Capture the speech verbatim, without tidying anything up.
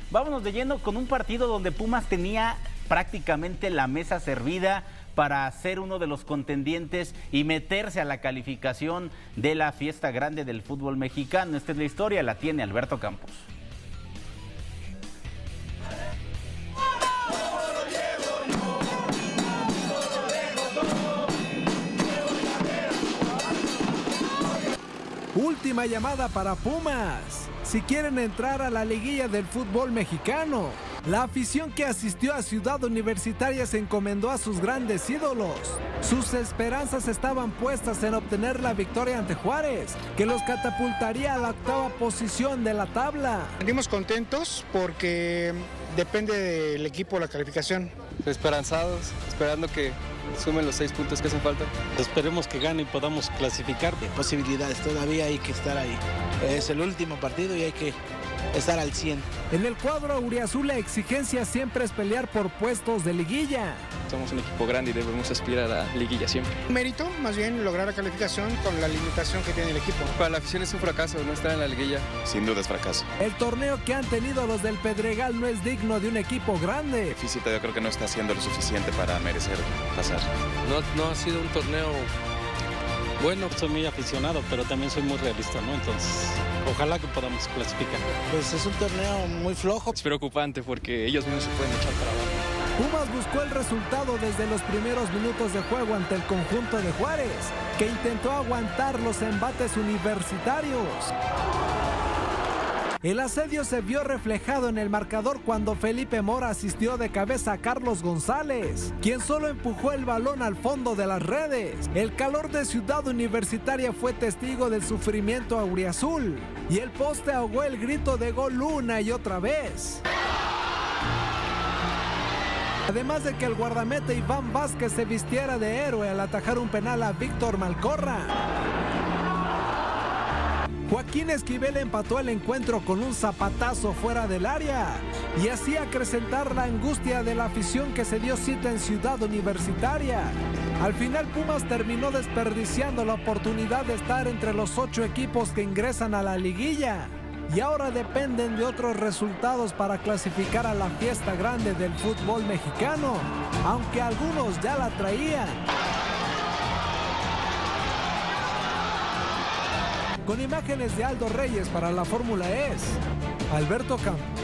Vámonos de lleno con un partido donde Pumas tenía prácticamente la mesa servida para ser uno de los contendientes y meterse a la calificación de la fiesta grande del fútbol mexicano. Esta es la historia, la tiene Alberto Campos. Última llamada para Pumas. Si quieren entrar a la liguilla del fútbol mexicano, la afición que asistió a Ciudad Universitaria se encomendó a sus grandes ídolos. Sus esperanzas estaban puestas en obtener la victoria ante Juárez, que los catapultaría a la octava posición de la tabla. Venimos contentos porque depende del equipo la calificación. Esperanzados, esperando que sumen los seis puntos que hacen falta. Esperemos que gane y podamos clasificar. De posibilidades, todavía hay que estar ahí. Es el último partido y hay que estar al cien. En el cuadro auriazul la exigencia siempre es pelear por puestos de liguilla. Somos un equipo grande y debemos aspirar a la liguilla siempre. Mérito, más bien, lograr la calificación con la limitación que tiene el equipo. Para la afición es un fracaso no estar en la liguilla. Sin duda es fracaso. El torneo que han tenido los del Pedregal no es digno de un equipo grande. Física yo creo que no está haciendo lo suficiente para merecer pasar. No, no ha sido un torneo bueno. Soy muy aficionado, pero también soy muy realista, ¿no? Entonces, ojalá que podamos clasificar. Pues es un torneo muy flojo. Es preocupante porque ellos mismos se pueden echar para abajo. Pumas buscó el resultado desde los primeros minutos de juego ante el conjunto de Juárez, que intentó aguantar los embates universitarios. El asedio se vio reflejado en el marcador cuando Felipe Mora asistió de cabeza a Carlos González, quien solo empujó el balón al fondo de las redes. El calor de Ciudad Universitaria fue testigo del sufrimiento auriazul, y el poste ahogó el grito de gol una y otra vez. Además de que el guardameta Iván Vázquez se vistiera de héroe al atajar un penal a Víctor Malcorra. Joaquín Esquivel empató el encuentro con un zapatazo fuera del área y así acrecentar la angustia de la afición que se dio cita en Ciudad Universitaria. Al final Pumas terminó desperdiciando la oportunidad de estar entre los ocho equipos que ingresan a la liguilla y ahora dependen de otros resultados para clasificar a la fiesta grande del fútbol mexicano, aunque algunos ya la traían. Con imágenes de Aldo Reyes para la Fórmula E S, Alberto Campos.